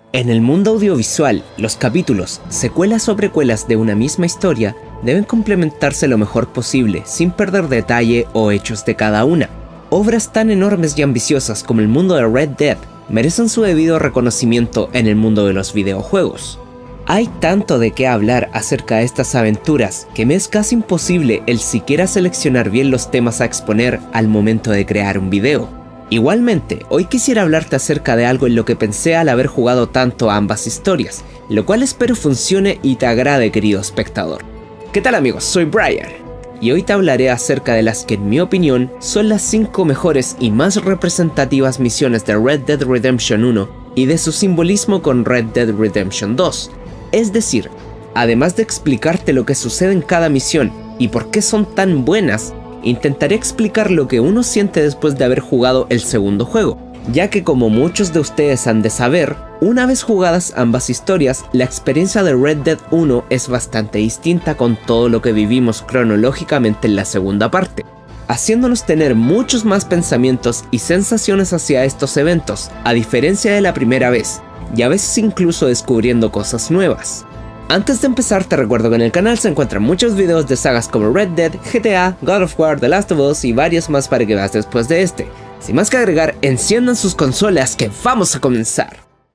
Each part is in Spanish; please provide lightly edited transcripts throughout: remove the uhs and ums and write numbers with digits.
En el mundo audiovisual, los capítulos, secuelas o precuelas de una misma historia deben complementarse lo mejor posible, sin perder detalle o hechos de cada una. Obras tan enormes y ambiciosas como el mundo de Red Dead merecen su debido reconocimiento en el mundo de los videojuegos. Hay tanto de qué hablar acerca de estas aventuras que me es casi imposible el siquiera seleccionar bien los temas a exponer al momento de crear un video. Igualmente, hoy quisiera hablarte acerca de algo en lo que pensé al haber jugado tanto a ambas historias, lo cual espero funcione y te agrade, querido espectador. ¿Qué tal amigos? Soy Brian, y hoy te hablaré acerca de las que en mi opinión son las 5 mejores y más representativas misiones de Red Dead Redemption 1 y de su simbolismo con Red Dead Redemption 2. Es decir, además de explicarte lo que sucede en cada misión y por qué son tan buenas, intentaré explicar lo que uno siente después de haber jugado el segundo juego, ya que como muchos de ustedes han de saber, una vez jugadas ambas historias, la experiencia de Red Dead 1 es bastante distinta con todo lo que vivimos cronológicamente en la segunda parte, haciéndonos tener muchos más pensamientos y sensaciones hacia estos eventos, a diferencia de la primera vez, y a veces incluso descubriendo cosas nuevas. Antes de empezar te recuerdo que en el canal se encuentran muchos videos de sagas como Red Dead, GTA, God of War, The Last of Us y varios más para que veas después de este. Sin más que agregar, enciendan sus consolas que vamos a comenzar.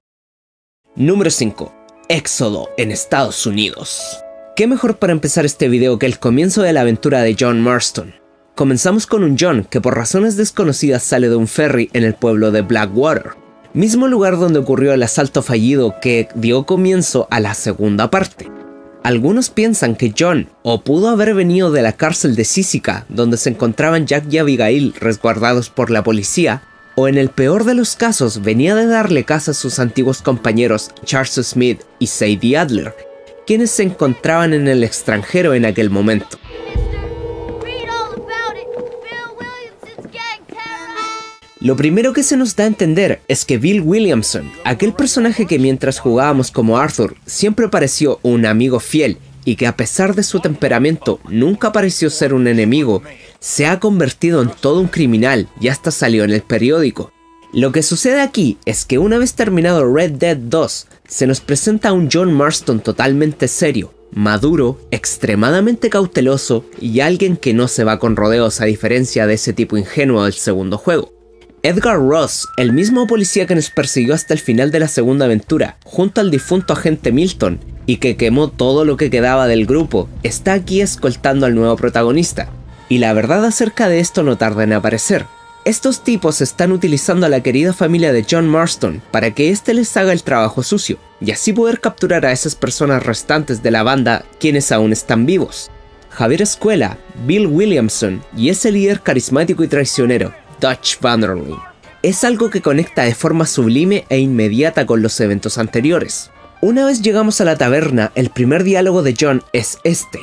Número 5. Éxodo en Estados Unidos. ¿Qué mejor para empezar este video que el comienzo de la aventura de John Marston? Comenzamos con un John que por razones desconocidas sale de un ferry en el pueblo de Blackwater, mismo lugar donde ocurrió el asalto fallido que dio comienzo a la segunda parte. Algunos piensan que John o pudo haber venido de la cárcel de Sisika, donde se encontraban Jack y Abigail resguardados por la policía, o en el peor de los casos venía de darle caza a sus antiguos compañeros Charles Smith y Sadie Adler, quienes se encontraban en el extranjero en aquel momento. Lo primero que se nos da a entender es que Bill Williamson, aquel personaje que mientras jugábamos como Arthur siempre pareció un amigo fiel y que a pesar de su temperamento nunca pareció ser un enemigo, se ha convertido en todo un criminal y hasta salió en el periódico. Lo que sucede aquí es que una vez terminado Red Dead 2, se nos presenta a un John Marston totalmente serio, maduro, extremadamente cauteloso y alguien que no se va con rodeos a diferencia de ese tipo ingenuo del segundo juego. Edgar Ross, el mismo policía que nos persiguió hasta el final de la segunda aventura, junto al difunto agente Milton, y que quemó todo lo que quedaba del grupo, está aquí escoltando al nuevo protagonista. Y la verdad acerca de esto no tarda en aparecer. Estos tipos están utilizando a la querida familia de John Marston para que éste les haga el trabajo sucio, y así poder capturar a esas personas restantes de la banda quienes aún están vivos. Javier Escuela, Bill Williamson y ese líder carismático y traicionero, Dutch Van der Linde. Es algo que conecta de forma sublime e inmediata con los eventos anteriores. Una vez llegamos a la taberna, el primer diálogo de John es este.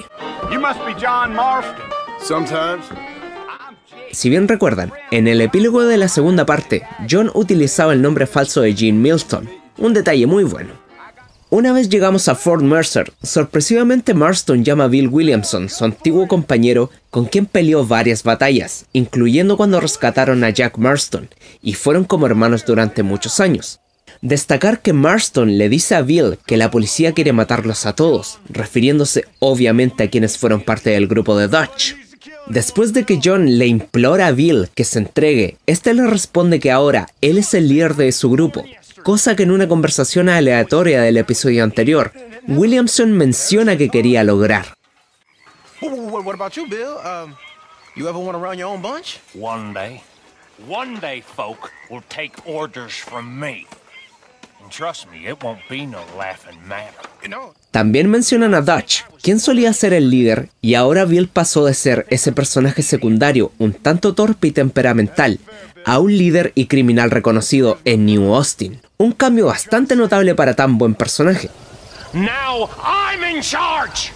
Si bien recuerdan, en el epílogo de la segunda parte, John utilizaba el nombre falso de Gene Milton, un detalle muy bueno. Una vez llegamos a Fort Mercer, sorpresivamente Marston llama a Bill Williamson, su antiguo compañero, con quien peleó varias batallas, incluyendo cuando rescataron a Jack Marston, y fueron como hermanos durante muchos años. Destacar que Marston le dice a Bill que la policía quiere matarlos a todos, refiriéndose obviamente a quienes fueron parte del grupo de Dutch. Después de que John le implora a Bill que se entregue, este le responde que ahora él es el líder de su grupo, cosa que en una conversación aleatoria del episodio anterior, Williamson menciona que quería lograr. What about you, Bill? You ever want to run your own bunch? One day, folk will take orders from me. And trust me, it won't be no laughing matter. También mencionan a Dutch, quien solía ser el líder, y ahora Bill pasó de ser ese personaje secundario un tanto torpe y temperamental, a un líder y criminal reconocido en New Austin. Un cambio bastante notable para tan buen personaje. Now I'm in charge.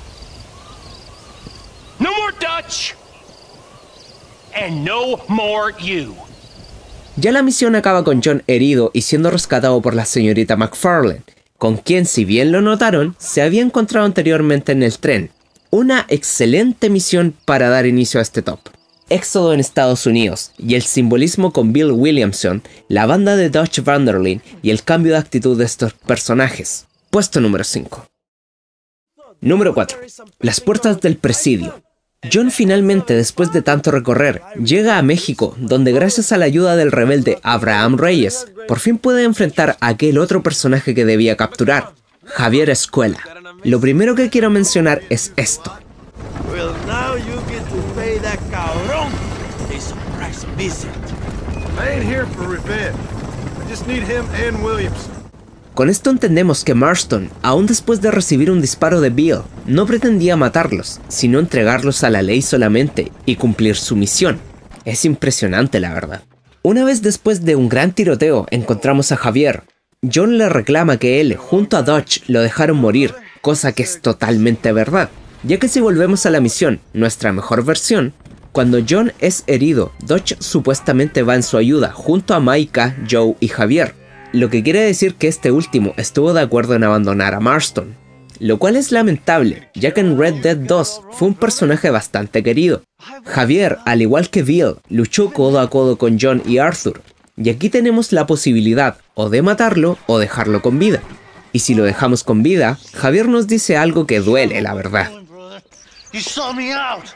No more Dutch. And no more you. Ya la misión acaba con John herido y siendo rescatado por la señorita McFarlane, con quien, si bien lo notaron, se había encontrado anteriormente en el tren. Una excelente misión para dar inicio a este top. éxodo en Estados Unidos y el simbolismo con Bill Williamson, la banda de Dutch Van der Linde y el cambio de actitud de estos personajes. Puesto número 5. Número 4. Las puertas del presidio. John finalmente, después de tanto recorrer, llega a México, donde gracias a la ayuda del rebelde Abraham Reyes, por fin puede enfrentar a aquel otro personaje que debía capturar, Javier Escuela. Lo primero que quiero mencionar es esto. Well, now you get to pay that cabrón a surprise visit. I ain't here for revenge. I just need him and Williamson. Con esto entendemos que Marston, aún después de recibir un disparo de Bill, no pretendía matarlos, sino entregarlos a la ley solamente y cumplir su misión. Es impresionante, la verdad. Una vez después de un gran tiroteo encontramos a Javier. John le reclama que él, junto a Dutch, lo dejaron morir, cosa que es totalmente verdad, ya que si volvemos a la misión, nuestra mejor versión, cuando John es herido, Dutch supuestamente va en su ayuda junto a Micah, Joe y Javier, lo que quiere decir que este último estuvo de acuerdo en abandonar a Marston, lo cual es lamentable, ya que en Red Dead 2 fue un personaje bastante querido. Javier, al igual que Bill, luchó codo a codo con John y Arthur, y aquí tenemos la posibilidad o de matarlo o dejarlo con vida. Y si lo dejamos con vida, Javier nos dice algo que duele, la verdad. You saw me out.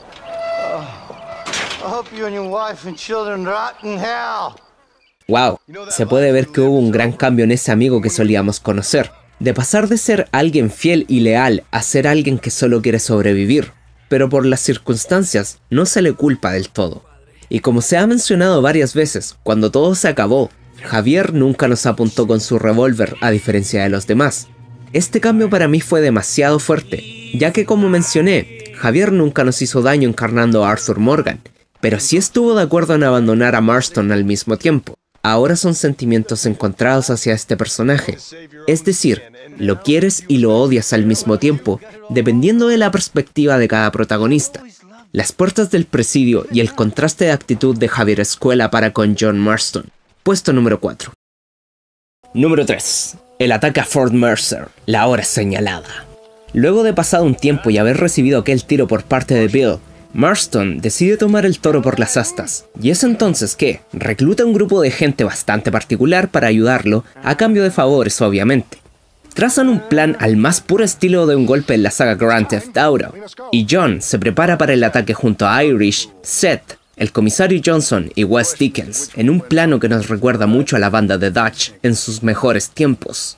I hope you and your wife and children rot in hell. Wow, se puede ver que hubo un gran cambio en ese amigo que solíamos conocer, de pasar de ser alguien fiel y leal a ser alguien que solo quiere sobrevivir, pero por las circunstancias no se le culpa del todo. Y como se ha mencionado varias veces, cuando todo se acabó, Javier nunca nos apuntó con su revólver a diferencia de los demás. Este cambio para mí fue demasiado fuerte, ya que como mencioné, Javier nunca nos hizo daño encarnando a Arthur Morgan, pero sí estuvo de acuerdo en abandonar a Marston al mismo tiempo. Ahora son sentimientos encontrados hacia este personaje, es decir, lo quieres y lo odias al mismo tiempo, dependiendo de la perspectiva de cada protagonista. Las puertas del presidio y el contraste de actitud de Javier Escuela para con John Marston. Puesto número 4. Número 3. El ataque a Fort Mercer, la hora señalada. Luego de pasado un tiempo y haber recibido aquel tiro por parte de Bill, Marston decide tomar el toro por las astas, y es entonces que recluta un grupo de gente bastante particular para ayudarlo, a cambio de favores obviamente. Trazan un plan al más puro estilo de un golpe en la saga Grand Theft Auto, y John se prepara para el ataque junto a Irish, Seth, el comisario Johnson y Wes Dickens, en un plano que nos recuerda mucho a la banda de Dutch en sus mejores tiempos.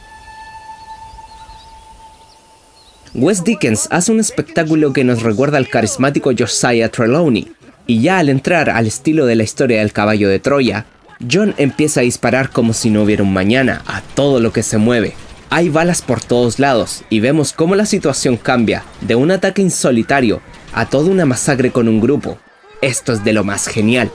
Wes Dickens hace un espectáculo que nos recuerda al carismático Josiah Trelawney, y ya al entrar al estilo de la historia del caballo de Troya, John empieza a disparar como si no hubiera un mañana a todo lo que se mueve. Hay balas por todos lados y vemos cómo la situación cambia de un ataque insolitario a toda una masacre con un grupo. Esto es de lo más genial.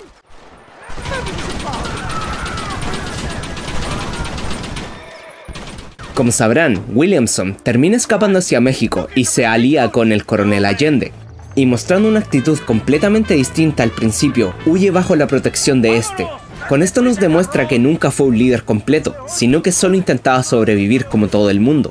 Como sabrán, Williamson termina escapando hacia México y se alía con el coronel Allende, y mostrando una actitud completamente distinta al principio, huye bajo la protección de este. Con esto nos demuestra que nunca fue un líder completo, sino que solo intentaba sobrevivir como todo el mundo.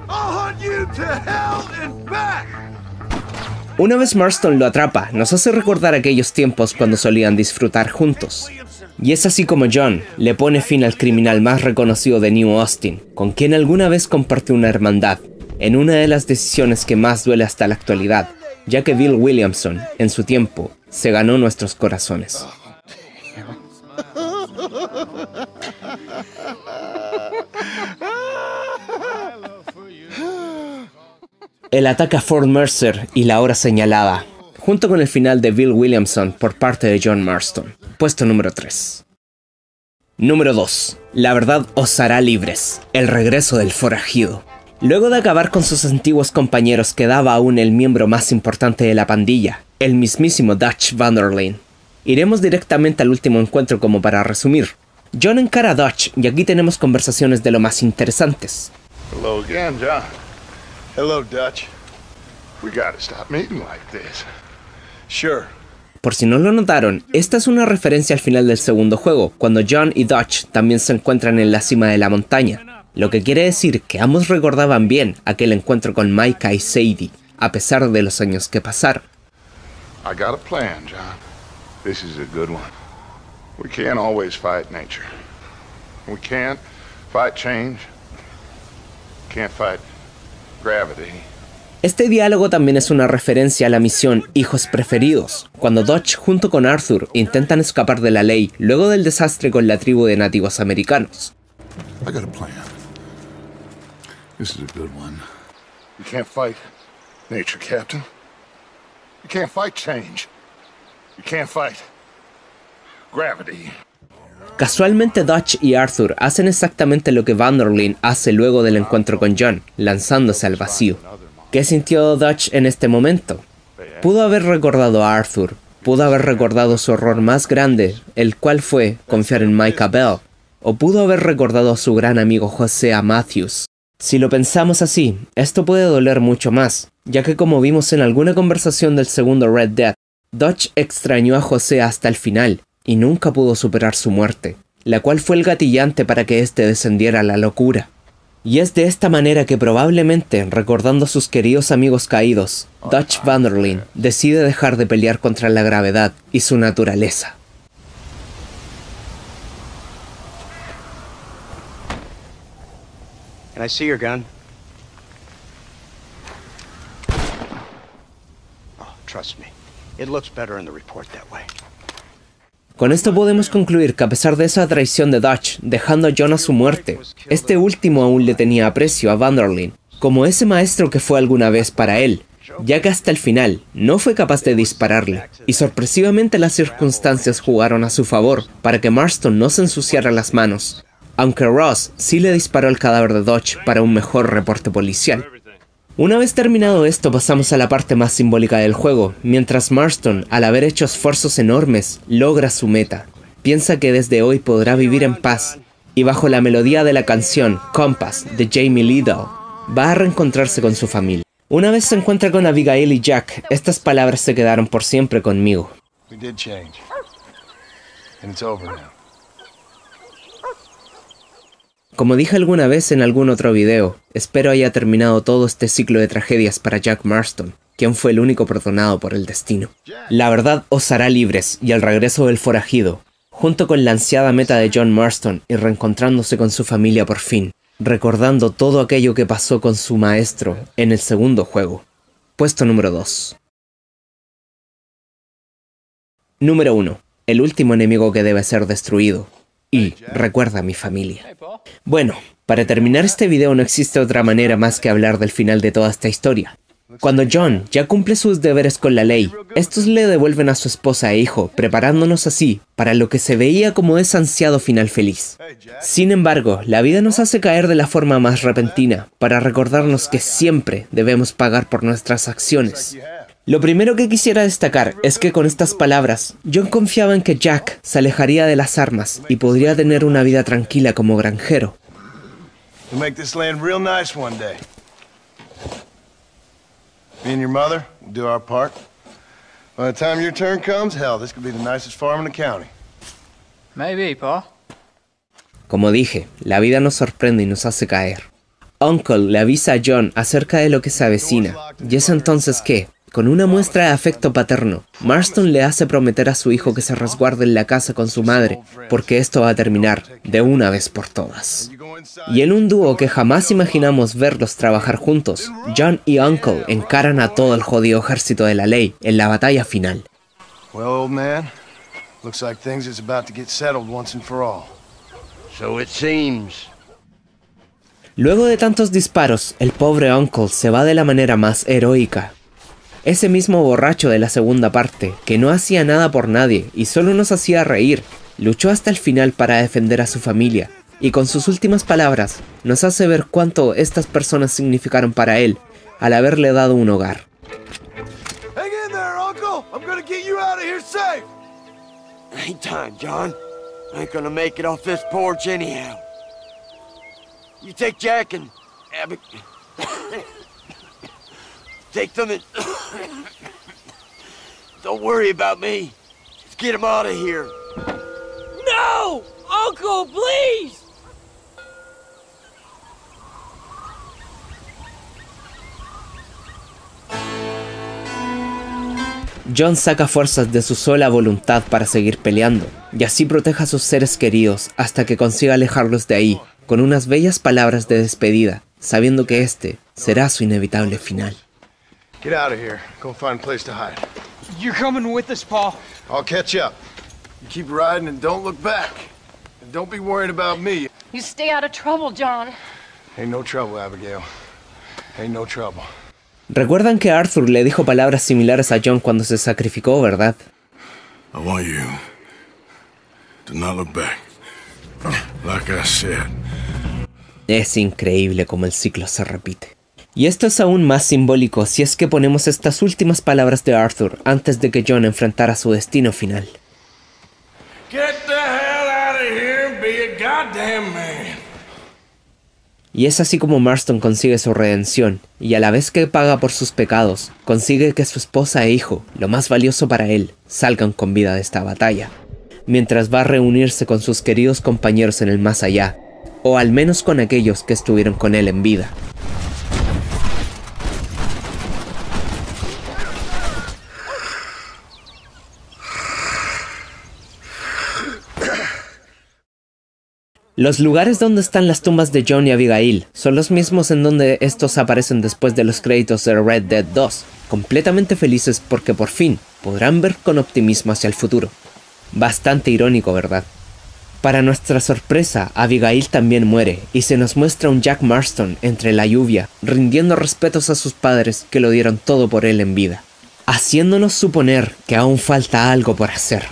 Una vez Marston lo atrapa, nos hace recordar aquellos tiempos cuando solían disfrutar juntos. Y es así como John le pone fin al criminal más reconocido de New Austin, con quien alguna vez compartió una hermandad, en una de las decisiones que más duele hasta la actualidad, ya que Bill Williamson, en su tiempo, se ganó nuestros corazones. El ataque a Fort Mercer y la hora señalada, junto con el final de Bill Williamson por parte de John Marston. Puesto número 3. Número 2. La verdad os hará libres. El regreso del forajido. Luego de acabar con sus antiguos compañeros, quedaba aún el miembro más importante de la pandilla, el mismísimo Dutch Van der Linde. Iremos directamente al último encuentro como para resumir. John encara a Dutch y aquí tenemos conversaciones de lo más interesantes. Hello again, John. Hello, Dutch. We gotta stop meeting like this. Sure. Por si no lo notaron, esta es una referencia al final del segundo juego, cuando John y Dutch también se encuentran en la cima de la montaña, lo que quiere decir que ambos recordaban bien aquel encuentro con Micah y Sadie, a pesar de los años que pasaron. I got a plan, John. This is a good one. We can't always fight nature. We can't fight change. Can't fight gravity. Este diálogo también es una referencia a la misión Hijos Preferidos, cuando Dutch junto con Arthur intentan escapar de la ley luego del desastre con la tribu de nativos americanos. I got a plan. This is a good one. You can't fight nature, Captain. You can't fight change. You can't fight gravity. Casualmente Dutch y Arthur hacen exactamente lo que Van der Linde hace luego del encuentro con John, lanzándose al vacío. ¿Qué sintió Dutch en este momento? Pudo haber recordado a Arthur, pudo haber recordado su error más grande, el cual fue confiar en Micah Bell, o pudo haber recordado a su gran amigo Hosea Matthews. Si lo pensamos así, esto puede doler mucho más, ya que como vimos en alguna conversación del segundo Red Dead, Dutch extrañó a Hosea hasta el final, y nunca pudo superar su muerte, la cual fue el gatillante para que éste descendiera a la locura. Y es de esta manera que probablemente, recordando a sus queridos amigos caídos, Dutch Van der Linde decide dejar de pelear contra la gravedad y su naturaleza. Can I see your gun? Oh, trust me. It looks better in the report that way. Con esto podemos concluir que a pesar de esa traición de Dutch, dejando a John a su muerte, este último aún le tenía aprecio a Van der Linde, como ese maestro que fue alguna vez para él, ya que hasta el final no fue capaz de dispararle, y sorpresivamente las circunstancias jugaron a su favor para que Marston no se ensuciara las manos, aunque Ross sí le disparó al cadáver de Dutch para un mejor reporte policial. Una vez terminado esto, pasamos a la parte más simbólica del juego, mientras Marston, al haber hecho esfuerzos enormes, logra su meta. Piensa que desde hoy podrá vivir en paz, y bajo la melodía de la canción Compass de Jamie Liddell, va a reencontrarse con su familia. Una vez se encuentra con Abigail y Jack, estas palabras se quedaron por siempre conmigo. We did change. And it's over now. Como dije alguna vez en algún otro video, espero haya terminado todo este ciclo de tragedias para Jack Marston, quien fue el único perdonado por el destino. La verdad os hará libres y el regreso del forajido, junto con la ansiada meta de John Marston y reencontrándose con su familia por fin, recordando todo aquello que pasó con su maestro en el segundo juego. Puesto número 2. Número 1. El último enemigo que debe ser destruido. Y recuerda a mi familia. Bueno, para terminar este video no existe otra manera más que hablar del final de toda esta historia. Cuando John ya cumple sus deberes con la ley, estos le devuelven a su esposa e hijo, preparándonos así para lo que se veía como ese ansiado final feliz. Sin embargo, la vida nos hace caer de la forma más repentina, para recordarnos que siempre debemos pagar por nuestras acciones. Lo primero que quisiera destacar es que con estas palabras, John confiaba en que Jack se alejaría de las armas y podría tener una vida tranquila como granjero. We'll make this land real nice one day. Me and your mother will do our part. By the time your turn comes, hell, this could be the nicest farm in the county. Maybe, Pa. Como dije, la vida nos sorprende y nos hace caer. Uncle le avisa a John acerca de lo que se avecina, y es entonces que, con una muestra de afecto paterno, Marston le hace prometer a su hijo que se resguarde en la casa con su madre, porque esto va a terminar de una vez por todas. Y en un dúo que jamás imaginamos verlos trabajar juntos, John y Uncle encaran a todo el jodido ejército de la ley en la batalla final. Well, old man, looks like things is about to get settled once and for all. So it seems. Luego de tantos disparos, el pobre Uncle se va de la manera más heroica. Ese mismo borracho de la segunda parte, que no hacía nada por nadie y solo nos hacía reír, luchó hasta el final para defender a su familia, y con sus últimas palabras nos hace ver cuánto estas personas significaron para él, al haberle dado un hogar. Hang in there, Uncle! I'm gonna get you out of here safe! Ain't time, John. I ain't gonna make it off this porch anyhow. You take Jack and Abby. Take them and don't worry about me. Just get them out of here. No! Uncle, please! Jon saca fuerzas de su sola voluntad para seguir peleando, y así proteja a sus seres queridos hasta que consiga alejarlos de ahí, con unas bellas palabras de despedida, sabiendo que este será su inevitable final. Get out of here. Go find a place to hide. You're coming with us, Paul. I'll catch up. You keep riding and don't look back. And don't be worried about me. You stay out of trouble, John. Ain't no trouble, Abigail. Ain't no trouble. Recuerdan que Arthur le dijo palabras similares a Jon cuando se sacrificó, ¿verdad? I want you to not look back. Like I said. Es increíble cómo el ciclo se repite. Y esto es aún más simbólico si es que ponemos estas últimas palabras de Arthur antes de que Jon enfrentara su destino final. Get the hell out of here and be a goddamn man. Y es así como Marston consigue su redención, y a la vez que paga por sus pecados, consigue que su esposa e hijo, lo más valioso para él, salgan con vida de esta batalla, mientras va a reunirse con sus queridos compañeros en el más allá, o al menos con aquellos que estuvieron con él en vida. Los lugares donde están las tumbas de Jon y Abigail son los mismos en donde estos aparecen después de los créditos de Red Dead 2, completamente felices porque por fin podrán ver con optimismo hacia el futuro. Bastante irónico, ¿verdad? Para nuestra sorpresa, Abigail también muere y se nos muestra un Jack Marston entre la lluvia, rindiendo respetos a sus padres que lo dieron todo por él en vida, haciéndonos suponer que aún falta algo por hacer.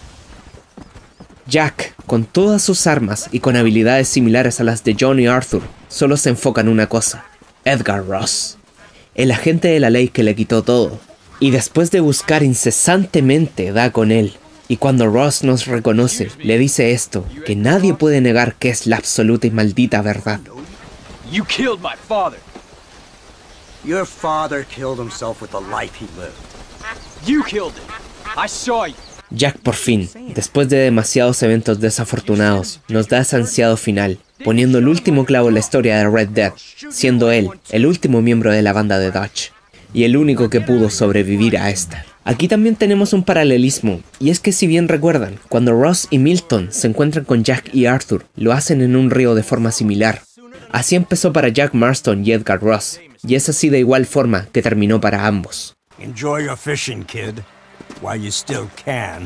Jack, con todas sus armas y con habilidades similares a las de Jon y Arthur, solo se enfoca en una cosa: Edgar Ross, el agente de la ley que le quitó todo, y después de buscar incesantemente da con él, y cuando Ross nos reconoce, le dice esto, que nadie puede negar que es la absoluta y maldita verdad. You killed my father. Your father killed himself with the life he lived. You killed it. I saw you. Jack por fin, después de demasiados eventos desafortunados, nos da ese ansiado final, poniendo el último clavo en la historia de Red Dead, siendo él el último miembro de la banda de Dutch, y el único que pudo sobrevivir a esta. Aquí también tenemos un paralelismo, y es que si bien recuerdan, cuando Ross y Milton se encuentran con Jack y Arthur, lo hacen en un río de forma similar. Así empezó para Jack Marston y Edgar Ross, y es así de igual forma que terminó para ambos. Enjoy your fishing, kid, while you still can.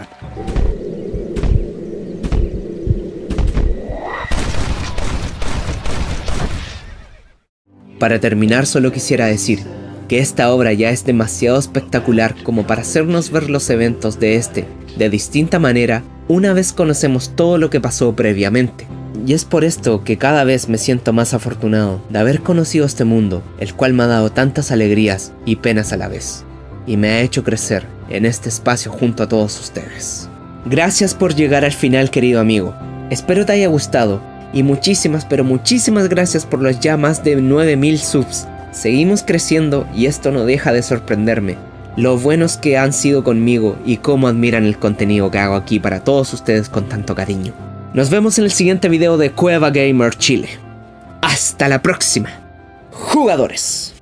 Para terminar, solo quisiera decir que esta obra ya es demasiado espectacular como para hacernos ver los eventos de de distinta manera una vez conocemos todo lo que pasó previamente. Y es por esto que cada vez me siento más afortunado de haber conocido este mundo, el cual me ha dado tantas alegrías y penas a la vez, y me ha hecho crecer en este espacio junto a todos ustedes. Gracias por llegar al final, querido amigo. Espero te haya gustado, y muchísimas pero muchísimas gracias por los ya más de 9000 subs. Seguimos creciendo y esto no deja de sorprenderme. Lo buenos que han sido conmigo y cómo admiran el contenido que hago aquí para todos ustedes con tanto cariño. Nos vemos en el siguiente video de Cueva Gamer Chile. Hasta la próxima, jugadores.